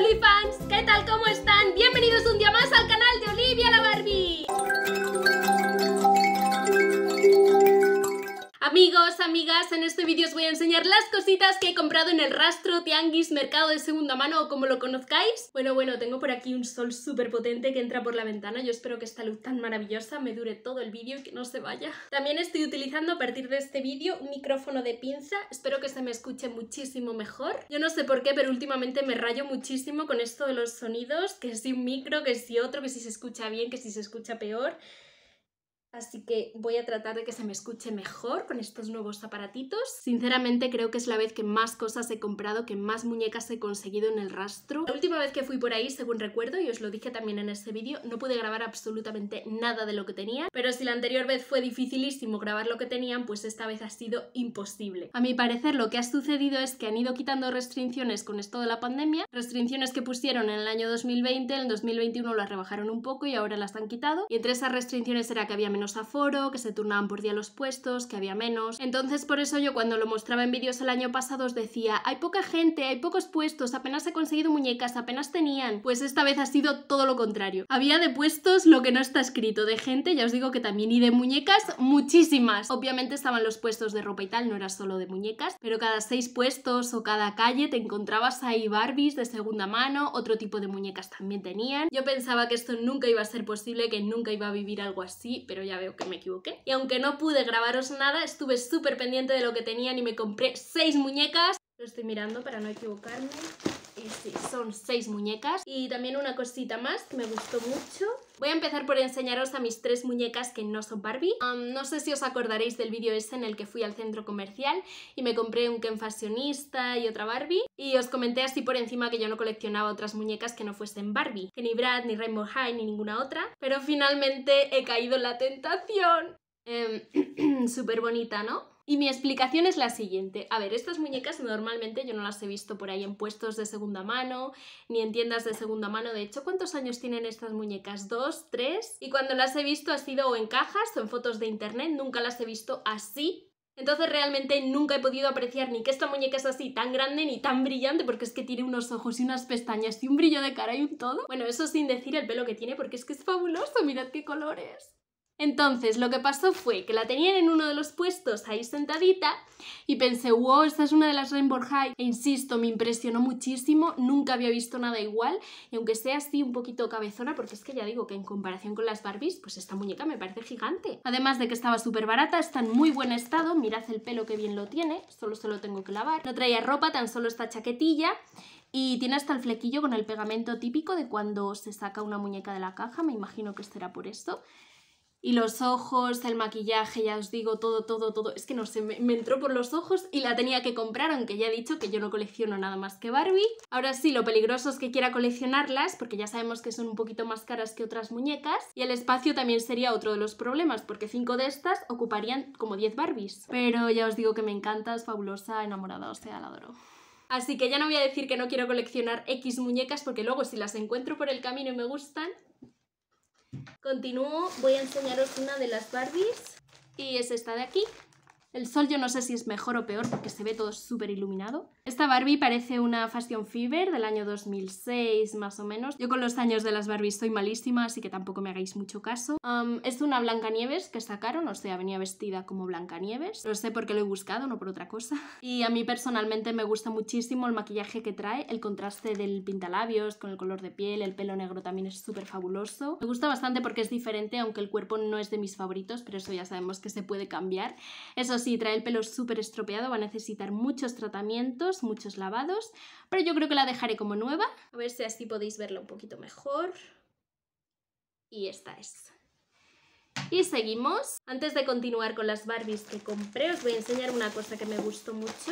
OnlyFans, ¿qué tal? ¿Cómo están? Bienvenidos un día más al canal de Olivia la Barbie. Amigos, amigas, en este vídeo os voy a enseñar las cositas que he comprado en el Rastro, Tianguis, Mercado de Segunda Mano o como lo conozcáis. Bueno, tengo por aquí un sol súper potente que entra por la ventana. Yo espero que esta luz tan maravillosa me dure todo el vídeo y que no se vaya. También estoy utilizando a partir de este vídeo un micrófono de pinza. Espero que se me escuche muchísimo mejor. Yo no sé por qué, pero últimamente me rayo muchísimo con esto de los sonidos. Que si un micro, que si otro, que si se escucha bien, que si se escucha peor. Así que voy a tratar de que se me escuche mejor con estos nuevos aparatitos. Sinceramente creo que es la vez que más cosas he comprado, que más muñecas he conseguido en el Rastro. La última vez que fui por ahí, según recuerdo, y os lo dije también en este vídeo, no pude grabar absolutamente nada de lo que tenía, pero si la anterior vez fue dificilísimo grabar lo que tenían, pues esta vez ha sido imposible. A mi parecer lo que ha sucedido es que han ido quitando restricciones con esto de la pandemia, restricciones que pusieron en el año 2020, en el 2021 las rebajaron un poco y ahora las han quitado, y entre esas restricciones era que había menos aforo, que se turnaban por día los puestos, que había menos. Entonces por eso yo cuando lo mostraba en vídeos el año pasado os decía, hay poca gente, hay pocos puestos, apenas he conseguido muñecas, apenas tenían. Pues esta vez ha sido todo lo contrario. Había de puestos lo que no está escrito, de gente, ya os digo que también, y de muñecas muchísimas. Obviamente estaban los puestos de ropa y tal, no era solo de muñecas, pero cada 6 puestos o cada calle te encontrabas ahí Barbies de segunda mano, otro tipo de muñecas también tenían. Yo pensaba que esto nunca iba a ser posible, que nunca iba a vivir algo así, pero ya veo que me equivoqué. Y aunque no pude grabaros nada, estuve súper pendiente de lo que tenían y me compré 6 muñecas. Lo estoy mirando para no equivocarme. Y sí, son 6 muñecas. Y también una cosita más que me gustó mucho. Voy a empezar por enseñaros a mis 3 muñecas que no son Barbie. No sé si os acordaréis del vídeo ese en el que fui al centro comercial y me compré un Ken fashionista y otra Barbie. Y os comenté así por encima que yo no coleccionaba otras muñecas que no fuesen Barbie. Que ni Brad, ni Rainbow High, ni ninguna otra. Pero finalmente he caído en la tentación. Súper bonita, ¿no? Y mi explicación es la siguiente. A ver, estas muñecas normalmente yo no las he visto por ahí en puestos de segunda mano, ni en tiendas de segunda mano. De hecho, ¿cuántos años tienen estas muñecas? ¿2, 3? Y cuando las he visto ha sido o en cajas o en fotos de internet, nunca las he visto así. Entonces realmente nunca he podido apreciar ni que esta muñeca es así tan grande ni tan brillante, porque es que tiene unos ojos y unas pestañas y un brillo de cara y un todo. Bueno, eso sin decir el pelo que tiene, porque es que es fabuloso, mirad qué colores. Entonces, lo que pasó fue que la tenían en uno de los puestos ahí sentadita y pensé, wow, esta es una de las Rainbow High. E insisto, me impresionó muchísimo, nunca había visto nada igual y aunque sea así un poquito cabezona, porque es que ya digo que en comparación con las Barbies, pues esta muñeca me parece gigante. Además de que estaba súper barata, está en muy buen estado, mirad el pelo que bien lo tiene, solo se lo tengo que lavar. No traía ropa, tan solo esta chaquetilla. Y tiene hasta el flequillo con el pegamento típico de cuando se saca una muñeca de la caja, me imagino que será por esto. Y los ojos, el maquillaje, ya os digo, todo, es que no sé, me entró por los ojos y la tenía que comprar, aunque ya he dicho que yo no colecciono nada más que Barbie. Ahora sí, lo peligroso es que quiera coleccionarlas, porque ya sabemos que son un poquito más caras que otras muñecas, y el espacio también sería otro de los problemas, porque 5 de estas ocuparían como 10 Barbies. Pero ya os digo que me encanta, es fabulosa, enamorada, o sea, la adoro. Así que ya no voy a decir que no quiero coleccionar X muñecas, porque luego si las encuentro por el camino y me gustan... Continúo, voy a enseñaros una de las Barbies y es esta de aquí. El sol yo no sé si es mejor o peor porque se ve todo súper iluminado. Esta Barbie parece una Fashion Fever del año 2006 más o menos. Yo con los años de las Barbies soy malísima, así que tampoco me hagáis mucho caso. Es una Blancanieves que sacaron, o sea, venía vestida como Blancanieves. Lo sé porque lo he buscado, no por otra cosa. Y a mí personalmente me gusta muchísimo el maquillaje que trae, el contraste del pintalabios con el color de piel, el pelo negro también es súper fabuloso. Me gusta bastante porque es diferente, aunque el cuerpo no es de mis favoritos, pero eso ya sabemos que se puede cambiar. Eso sí, trae el pelo súper estropeado, va a necesitar muchos tratamientos, muchos lavados, pero yo creo que la dejaré como nueva. A ver si así podéis verla un poquito mejor. Y esta es. Y seguimos. Antes de continuar con las Barbies que compré, os voy a enseñar una cosa que me gustó mucho.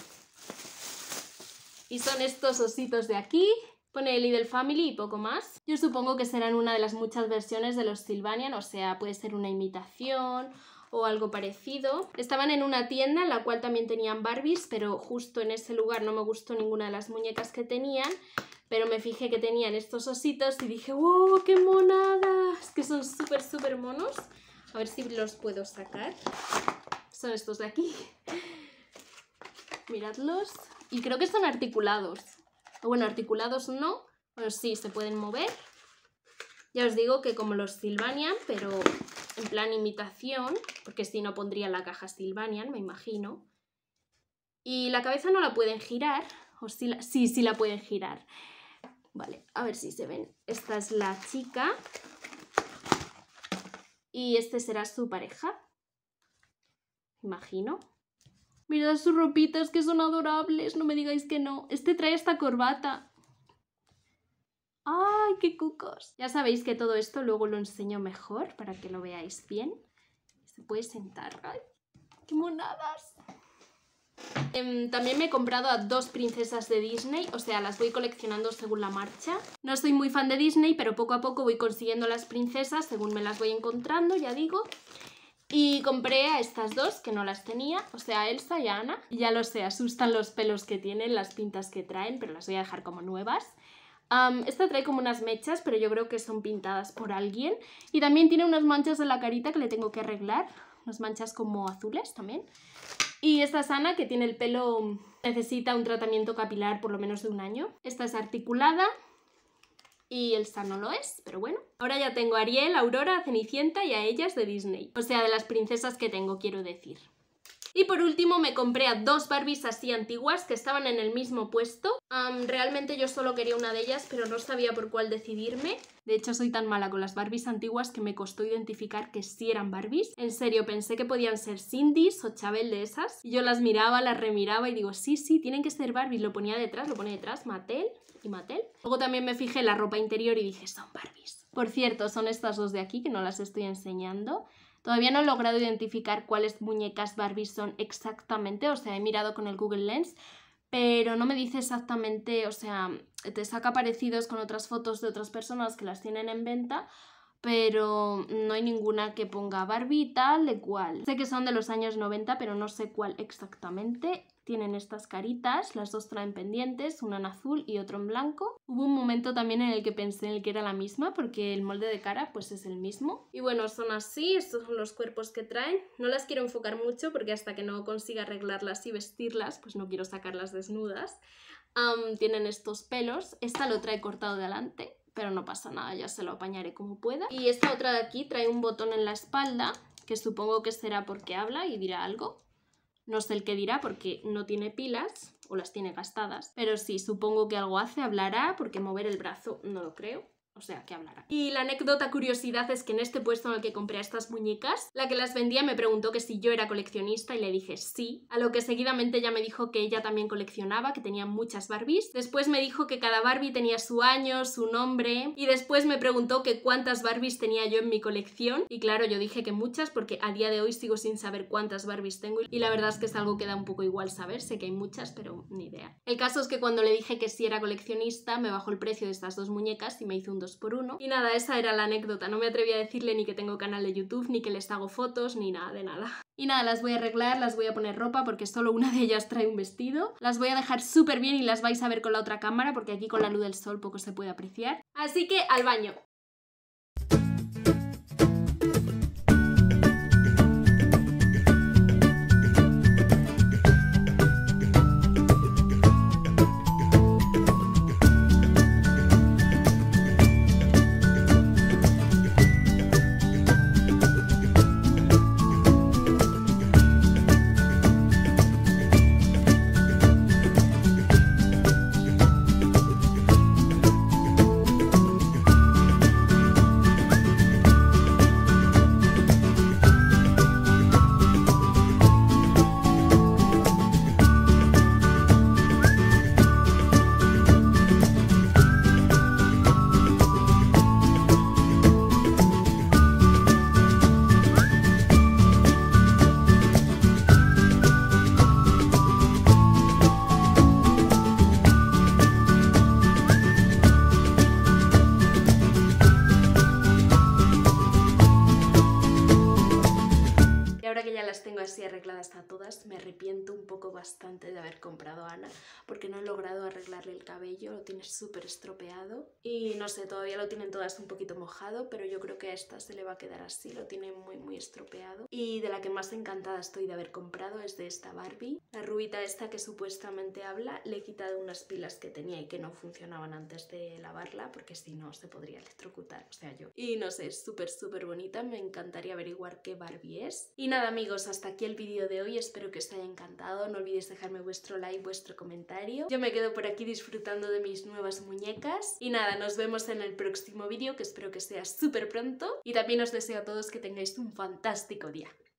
Y son estos ositos de aquí. Pone Little Family y poco más. Yo supongo que serán una de las muchas versiones de los Sylvanian, o sea, puede ser una imitación o algo parecido. Estaban en una tienda en la cual también tenían Barbies, pero justo en ese lugar no me gustó ninguna de las muñecas que tenían, pero me fijé que tenían estos ositos y dije, ¡wow, qué monadas! Que son súper monos. A ver si los puedo sacar. Son estos de aquí. Miradlos. Y creo que son articulados. Bueno, articulados no, pero sí, se pueden mover. Ya os digo que como los Sylvanian, pero en plan imitación, porque si no pondría la caja Sylvanian, me imagino. Y la cabeza no la pueden girar, o sí, sí la pueden girar. Vale, a ver si se ven. Esta es la chica y este será su pareja, imagino. Mirad sus ropitas que son adorables, no me digáis que no. Este trae esta corbata. ¡Ay, qué cucos! Ya sabéis que todo esto luego lo enseño mejor para que lo veáis bien. Se puede sentar. ¡Ay, qué monadas! También me he comprado a 2 princesas de Disney, o sea, las voy coleccionando según la marcha. No soy muy fan de Disney, pero poco a poco voy consiguiendo las princesas según me las voy encontrando, ya digo. Y compré a estas 2 que no las tenía, o sea, a Elsa y a Anna. Ya lo sé, asustan los pelos que tienen, las pintas que traen, pero las voy a dejar como nuevas. Esta trae como unas mechas, pero yo creo que son pintadas por alguien. Y también tiene unas manchas en la carita que le tengo que arreglar, unas manchas como azules también. Y esta es Anna, que tiene el pelo, necesita un tratamiento capilar por lo menos de 1 año. Esta es articulada y Elsa no lo es, pero bueno. Ahora ya tengo a Ariel, a Aurora, a Cenicienta y a ellas de Disney. O sea, de las princesas que tengo, quiero decir. Y por último me compré a 2 Barbies así antiguas que estaban en el mismo puesto. Realmente yo solo quería una de ellas, pero no sabía por cuál decidirme. De hecho, soy tan mala con las Barbies antiguas que me costó identificar que sí eran Barbies. En serio, pensé que podían ser Cindy's o Chabel de esas. Y yo las miraba, las remiraba y digo, sí, tienen que ser Barbies. Lo ponía detrás, Mattel y Mattel. Luego también me fijé en la ropa interior y dije, son Barbies. Por cierto, son estas 2 de aquí que no las estoy enseñando. Todavía no he logrado identificar cuáles muñecas Barbie son exactamente, o sea, he mirado con el Google Lens, pero no me dice exactamente, o sea, te saca parecidos con otras fotos de otras personas que las tienen en venta, pero no hay ninguna que ponga Barbie tal de cual. Sé que son de los años 90, pero no sé cuál exactamente. Tienen estas caritas, las 2 traen pendientes, una en azul y otro en blanco. Hubo un momento también en el que pensé en el que era la misma, porque el molde de cara pues es el mismo. Y bueno, son así, estos son los cuerpos que traen. No las quiero enfocar mucho porque hasta que no consiga arreglarlas y vestirlas, pues no quiero sacarlas desnudas. Tienen estos pelos, esta lo trae cortado de delante, pero no pasa nada, ya se lo apañaré como pueda. Y esta otra de aquí trae un botón en la espalda, que supongo que será porque habla y dirá algo. No sé el que dirá porque no tiene pilas o las tiene gastadas, pero sí, supongo que algo hace, hablará, porque mover el brazo no lo creo. O sea, que hablará. Y la anécdota curiosidad es que en este puesto en el que compré a estas muñecas, la que las vendía me preguntó que si yo era coleccionista y le dije sí, a lo que seguidamente ella me dijo que ella también coleccionaba, que tenía muchas Barbies. Después me dijo que cada Barbie tenía su año, su nombre, y después me preguntó que cuántas Barbies tenía yo en mi colección, y claro, yo dije que muchas porque a día de hoy sigo sin saber cuántas Barbies tengo, y la verdad es que es algo que da un poco igual saber, sé que hay muchas, pero ni idea. El caso es que cuando le dije que sí era coleccionista, me bajó el precio de estas 2 muñecas y me hizo un 2x1. Y nada, esa era la anécdota. No me atreví a decirle ni que tengo canal de YouTube, ni que les hago fotos, ni nada de nada. Y nada, las voy a arreglar, las voy a poner ropa porque solo una de ellas trae un vestido. Las voy a dejar súper bien y las vais a ver con la otra cámara porque aquí con la luz del sol poco se puede apreciar. Así que al baño. bastante de haber comprado a Ana, porque no he logrado arreglarle el cabello, lo tiene súper estropeado y no sé, todavía lo tienen todas un poquito mojado, pero yo creo que a esta se le va a quedar así, lo tiene muy estropeado. Y de la que más encantada estoy de haber comprado es de esta Barbie, la rubita esta que supuestamente habla. Le he quitado unas pilas que tenía y que no funcionaban antes de lavarla, porque si no se podría electrocutar, o sea, yo. Y no sé, es súper bonita, me encantaría averiguar qué Barbie es. Y nada amigos, hasta aquí el vídeo de hoy, espero que os haya encantado, no olvidéis dejarme vuestro like, vuestro comentario. Yo me quedo por aquí disfrutando de mis nuevas muñecas y nada, nos vemos en el próximo vídeo, que espero que sea súper pronto, y también os deseo a todos que tengáis un fantástico día.